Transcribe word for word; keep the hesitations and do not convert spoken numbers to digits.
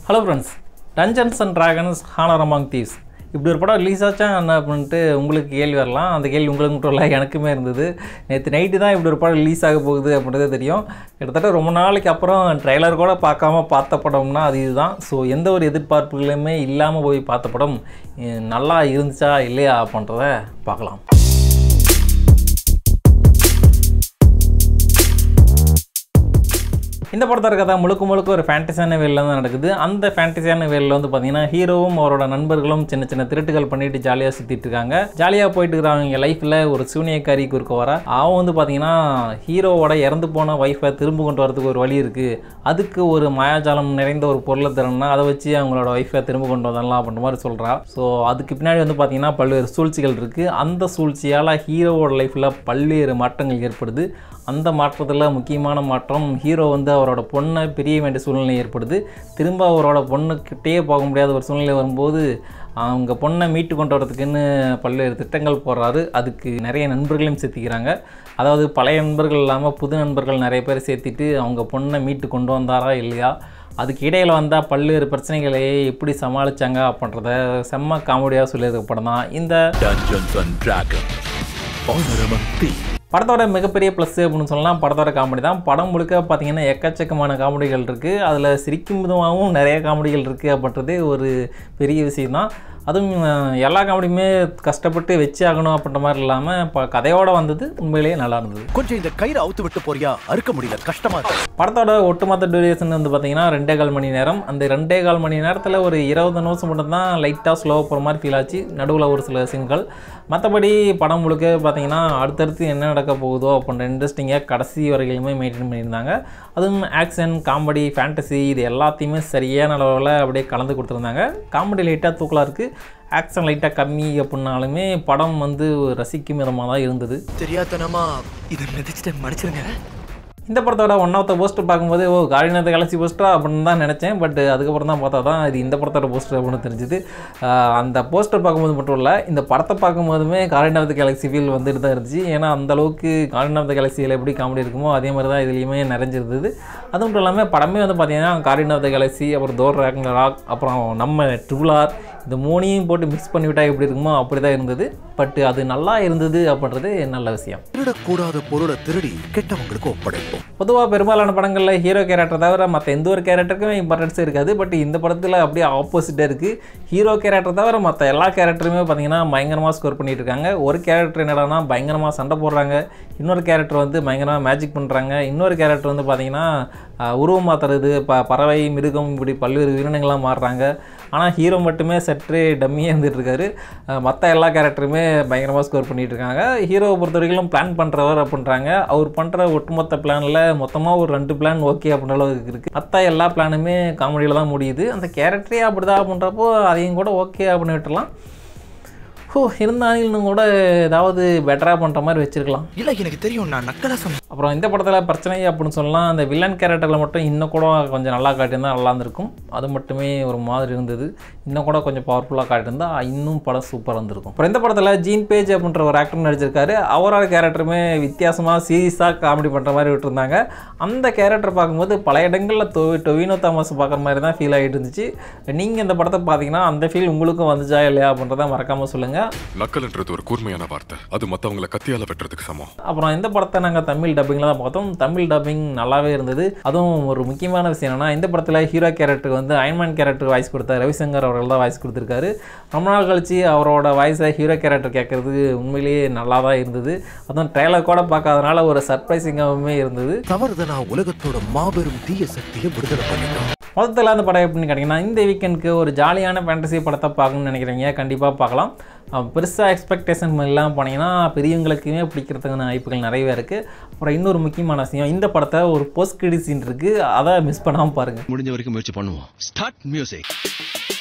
Hello friends, Dungeons and Dragons Honor Among Thieves. இப்படி ஒரு படம் ரிலீஸ் ஆச்சா என்ன அப்படின்ட்டு உங்களுக்கு கேள்வி வரலாம். அந்த கேள்வி உங்களுக்கு மட்டும் இல்லை, எனக்குமே இருந்தது. நேற்று நைட்டு தான் இப்படி ஒரு படம் ரிலீஸ் ஆக போகுது அப்படின்றதே தெரியும். கிட்டத்தட்ட ரொம்ப நாளைக்கு அப்புறம் ட்ரெய்லர் கூட பார்க்காம பார்த்த படம்னா அது இதுதான். ஸோ எந்த ஒரு எதிர்பார்ப்புகளுமே இல்லாமல் போய் பார்த்த படம் நல்லா இருந்துச்சா இல்லையா அப்படின்றத பார்க்கலாம். இந்த படத்தோட கதை முழுக்க முழுக்க ஒரு ஃபேண்டஸியான வேலையில் தான் நடக்குது. அந்த ஃபேண்டஸியான வேலையில் வந்து பார்த்தீங்கன்னா ஹீரோவும் அவரோட நண்பர்களும் சின்ன சின்ன திருட்டுகள் பண்ணிட்டு ஜாலியாக சுற்றிட்டு இருக்காங்க. ஜாலியாக போயிட்டு இருக்கிறவங்க லைஃப்பில் ஒரு சூனியக்காரிக்கு இருக்க வர அவன் வந்து பார்த்தீங்கன்னா ஹீரோவோட இறந்து போன ஒய்ஃபை திரும்ப கொண்டு வரதுக்கு ஒரு வழி இருக்குது, அதுக்கு ஒரு மாயாஜாலம் நிறைந்த ஒரு பொருளை தரணும்னா அதை வச்சு அவங்களோட ஒய்ஃபை திரும்ப கொண்டு வரலாம் அப்படின்ற மாதிரி சொல்கிறா. ஸோ அதுக்கு பின்னாடி வந்து பார்த்தீங்கன்னா பல்வேறு சூழ்ச்சிகள் இருக்குது. அந்த சூழ்ச்சியால் ஹீரோவோட லைஃப்பில் பல்வேறு மாற்றங்கள் ஏற்படுது. அந்த மாற்றத்தில் முக்கியமான மாற்றம் ஹீரோ வந்து அவரோட பொண்ணை பிரிய வேண்டிய சூழ்நிலை ஏற்படுது. திரும்ப அவரோட பொண்ணுக்கிட்டே போக முடியாத ஒரு சூழ்நிலை வரும்போது அவங்க பொண்ணை மீட்டு கொண்டு வரதுக்குன்னு பல்வேறு திட்டங்கள் போடுறாரு. அதுக்கு நிறைய நண்பர்களையும் சேர்த்திக்கிறாங்க. அதாவது பழைய நண்பர்கள் இல்லாமல் புது நண்பர்கள் நிறைய பேர் சேர்த்திட்டு அவங்க பொண்ணை மீட்டு கொண்டு வந்தாரா இல்லையா, அதுக்கு இடையில் வந்தால் பல்வேறு பிரச்சனைகளை எப்படி சமாளித்தாங்க அப்படின்றத செம்ம காமெடியாக சொல்லியிருக்க படம் தான் இந்த Dungeons and Dragons Among Thieves. படத்தோட மிகப்பெரிய ப்ளஸ் அப்படின்னு சொல்லலாம் படத்தோட காமெடி தான். படம் முழுக்க பார்த்தீங்கன்னா எக்கச்சக்கமான காமெடிகள் இருக்குது. அதில் சிரிக்கும் விதமாகவும் நிறைய காமெடிகள் இருக்குது அப்படின்றதே ஒரு பெரிய விஷயம் தான். அதுவும் எல்லா காமெடியுமே கஷ்டப்பட்டு வச்சு ஆகணும் அப்படின்ற மாதிரி இல்லாமல் இப்போ கதையோடு வந்தது உண்மையிலேயே நல்லா இருந்தது. கொஞ்சம் இந்த கயிறு அவுத்து விட்டு போறியா, அறுக்க முடியல, கஷ்டமாக இருக்குது. படத்தோட ஒட்டுமொத்த டியூரேஷன் வந்து பார்த்தீங்கன்னா ரெண்டே கால் மணி நேரம். அந்த ரெண்டே கால் மணி நேரத்தில் ஒரு இருபது நிமிஷம் மட்டும் தான் லைட்டாக ஸ்லோவாக போகிற மாதிரி ஃபீல் ஆச்சு. நடுவில் ஒரு சில சீன்கள். மற்றபடி படம் முழுக்க பார்த்தீங்கன்னா அடுத்தடுத்து என்ன நடக்க போகுதோ அப்படின்ற இன்ட்ரெஸ்டிங்காக கடைசி வரையிலுமே மெயின்டைன் பண்ணியிருந்தாங்க. அதுவும் ஆக்ஷன், காமெடி, ஃபேண்டசி இது எல்லாத்தையுமே சரியான அளவில் அப்படியே கலந்து கொடுத்துருந்தாங்க. காமெடி லைட்டாக தூக்கலாக இருக்குது, ஆக்ஷன் லைட்டாக கம்மி அப்படின்னாலுமே படம் வந்து ரசிக்கும் விதமாக தான் இருந்தது. தெரியாதனமா இதை மிதிச்சிட்டு மடிச்சிருங்க. இந்த படத்தோட ஒன் ஆஃப் த போஸ்டர் பார்க்கும்போது ஓ கார்டியன் ஆஃப் தி கேலக்ஸி போஸ்டரா அப்படின்னு தான் நினச்சேன். பட் அதுக்கப்புறம் தான் பார்த்தா தான் இது இந்த படத்தோட போஸ்டர் அப்படின்னு தெரிஞ்சுது. அந்த போஸ்டர் பார்க்கும்போது மட்டும் இல்லை, இந்த படத்தை பார்க்கும்போதுமே guardian of the galaxy feel வந்துட்டு தான் இருந்துச்சு. ஏன்னா அந்தளவுக்கு கார்டியன் ஆஃப் தி கேலக்ஸியில் எப்படி காமெடி இருக்குமோ அதே மாதிரி தான் இதுலேயுமே நிறைஞ்சிருந்தது. அது மட்டும் இல்லாமல் படமே வந்து பார்த்தீங்கன்னா கார்டியன் ஆஃப் தி கேலக்ஸி, அப்புறம் தோர் ராக் ராக் அப்புறம் நம்ம ட்ரிபிள் ஆர் இந்த மூணையும் போட்டு மிக்ஸ் பண்ணிவிட்டால் எப்படி இருக்குமோ அப்படி தான் இருந்தது. பட் அது நல்லா இருந்தது அப்படின்றது நல்ல விஷயம். திருடக்கூடாத பொருளை திருடி கெட்டவங்களுக்கு ஒப்படைப்போம். பொதுவாக பெரும்பாலான படங்களில் ஹீரோ கேரக்டர் தவிர மற்ற எந்த ஒரு கேரக்டருக்குமே இம்பார்ட்டன்ஸே இருக்காது. பட் இந்த படத்தில் அப்படியே ஆப்போசிட்டாக இருக்குது. ஹீரோ கேரக்டர் தவிர மற்ற எல்லா கேரக்டருமே பார்த்தீங்கன்னா பயங்கரமாக ஸ்கோர் பண்ணிட்டு இருக்காங்க. ஒரு கேரக்டர் என்னடானா பயங்கரமாக சண்டை போடுறாங்க, இன்னொரு கேரக்டர் வந்து பயங்கரமாக மேஜிக் பண்ணுறாங்க, இன்னொரு கேரக்டர் வந்து பார்த்திங்கன்னா உருவம் மாற்றுறது, ப பறவை, மிருகம், இப்படி பல்வேறு உயிரினங்களாக மாறுறாங்க. ஆனால் ஹீரோ மட்டுமே சற்றே டம்மியாக இருந்துகிட்டு இருக்காரு. மற்ற எல்லா கேரக்டருமே பயங்கரமாக ஸ்கோர் பண்ணிகிட்டு இருக்காங்க. ஹீரோவை பொறுத்த வரைக்கும் பிளான் பண்ணுறவர் அப்படின்றாங்க. அவர் பண்ணுற ஒட்டுமொத்த பிளானில் மொத்தமாக ஒரு ரெண்டு பிளான் ஓகே அப்படின்ற அளவுக்கு இருக்குது. மற்ற எல்லா பிளானுமே காமெடியில் தான் முடியுது. அந்த கேரக்டரே அப்படி தான் அப்படின்றப்போ அதையும் கூட ஓகே அப்படின்னு விட்டுடலாம். ஓ இருந்தாலும் கூட ஏதாவது பெட்டராக பண்ணுற மாதிரி வச்சுருக்கலாம். இல்லை எனக்கு தெரியும், நான் நக்கலாக சொன்னேன். அப்புறம் இந்த படத்தில் பிரச்சனை அப்படின்னு சொல்லலாம், அந்த வில்லன் கேரக்டரில் மட்டும் இன்னும் கூட கொஞ்சம் நல்லா காட்டியிருந்தால் நல்லா இருந்திருக்கும். அது மட்டுமே ஒரு மாதிரி இருந்தது. இன்னும் கூட கொஞ்சம் பவர்ஃபுல்லாக காட்டியிருந்தால் இன்னும் படம் சூப்பராக இருந்திருக்கும். அப்புறம் இந்த படத்தில் ஜீன் பேஜ் அப்படின்ற ஒரு ஆக்டர் நடிச்சிருக்காரு. அவரோட கேரக்டருமே வித்தியாசமாக சீரியஸாக காமெடி பண்ணுற மாதிரி விட்டுருந்தாங்க. அந்த கேரக்டர் பார்க்கும்போது பல இடங்களில் டொ டொவினோ தாமஸ் பார்க்குற மாதிரி தான் ஃபீல் ஆகிட்டு இருந்துச்சு. நீங்கள் இந்த படத்தை பார்த்தீங்கன்னா அந்த ஃபீல் உங்களுக்கும் வந்துச்சா இல்லையா அப்படின்றத மறக்காமல் சொல்லுங்கள். நக்கல்ன்றது ஒரு கூர்மையான வார்த்தை, அது மற்றவங்களை கத்தியால வெட்டுறதுக்கு சமம். அப்புறம் இந்த படத்தை நாங்கள் தமிழ் டப்பிங்கில் தான் பார்த்தோம். தமிழ் டப்பிங் நல்லாவே இருந்தது. அதுவும் ஒரு முக்கியமான விஷயம் என்னன்னா, இந்த படத்தில் ஹீரோ கேரக்டர் வந்து அயன்மேன் கேரக்டர் வாய்ஸ் கொடுத்த ரவிசங்கர் அவர்கள் தான் வாய்ஸ் கொடுத்துருக்காரு. ரொம்ப நாள் கழிச்சு அவரோட வாய்ஸை ஹீரோ கேரக்டர் கேட்கறது உண்மையிலேயே நல்லா தான் இருந்தது. அதுவும் ட்ரெய்லர் கூட பார்க்காதனால ஒரு சர்ப்ரைசிங்காகவுமே இருந்தது. தவறுதலா உலகத்தோட மாபெரும் தீய சக்தியை விடுதலை பண்ணிட்டோம். மொத்தத்தில் அந்த படம் எப்படின்னு கேட்டிங்கன்னா, இந்த வீக்கெண்டுக்கு ஒரு ஜாலியான ஃபேண்டசி படத்தை பார்க்கணும்னு நினைக்கிறீங்க, கண்டிப்பாக பார்க்கலாம். பெருசாக எக்ஸ்பெக்டேஷன் இல்லாமல் போனீங்கன்னா பெரியவங்களுக்குமே பிடிக்கிறதுக்கான வாய்ப்புகள் நிறையவே இருக்குது. அப்புறம் இன்னொரு முக்கியமான விஷயம், இந்த படத்தை ஒரு போஸ்ட் கிரெடிட் சீன் இருக்குது, அதை மிஸ் பண்ணாமல் பாருங்கள். முடிஞ்ச வரைக்கும் முயற்சி பண்ணுவோம். Start music.